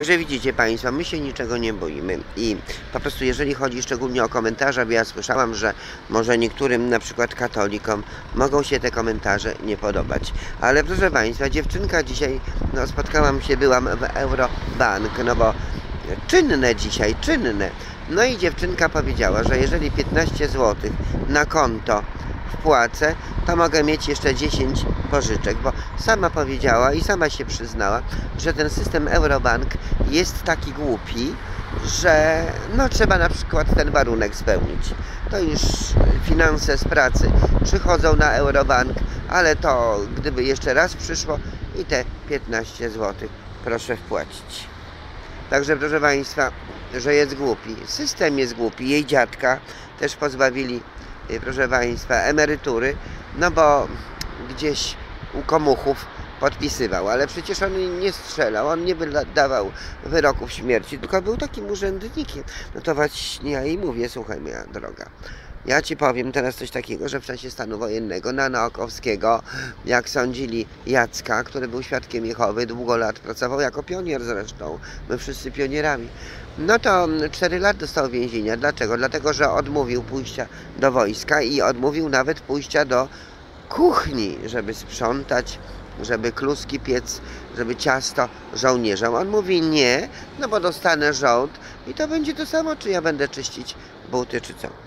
Że widzicie Państwo, my się niczego nie boimy i po prostu jeżeli chodzi szczególnie o komentarze, bo ja słyszałam, że może niektórym na przykład katolikom mogą się te komentarze nie podobać. Ale proszę Państwa, dziewczynka dzisiaj, no spotkałam się, byłam w Eurobank, no bo czynne dzisiaj, czynne. No i dziewczynka powiedziała, że jeżeli 15 zł na konto wpłacę, to mogę mieć jeszcze 10 pożyczek, bo sama powiedziała i sama się przyznała, że ten system Eurobank jest taki głupi, że no trzeba na przykład ten warunek spełnić. To już finanse z pracy przychodzą na Eurobank, ale to gdyby jeszcze raz przyszło i te 15 zł proszę wpłacić. Także proszę Państwa, że jest głupi. System jest głupi. Jej dziadka też pozbawili, proszę Państwa, emerytury, no bo gdzieś u komuchów podpisywał, ale przecież on nie strzelał, on nie wydawał wyroków śmierci, tylko był takim urzędnikiem. No to właśnie ja jej mówię, słuchaj moja droga, ja Ci powiem teraz coś takiego, że w czasie stanu wojennego na Naokowskiego, jak sądzili Jacka, który był świadkiem Jehowy, długo lat pracował jako pionier zresztą, my wszyscy pionierami, no to 4 lat dostał więzienia. Dlaczego? Dlatego, że odmówił pójścia do wojska i odmówił nawet pójścia do kuchni, żeby sprzątać, żeby kluski piec, żeby ciasto żołnierzom. On mówi nie, no bo dostanę żołd i to będzie to samo, czy ja będę czyścić buty, czy co.